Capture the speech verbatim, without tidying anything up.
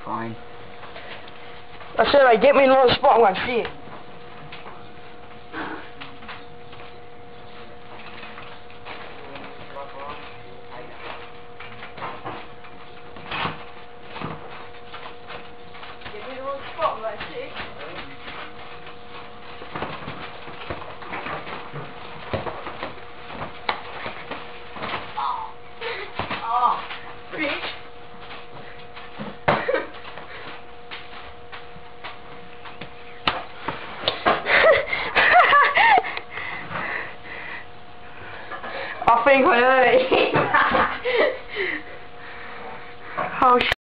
fine. I said, like, get me another spot, I'm gonna see it. Get me another spot, I'm gonna see it. Oh, bitch. I think I heard it. Oh,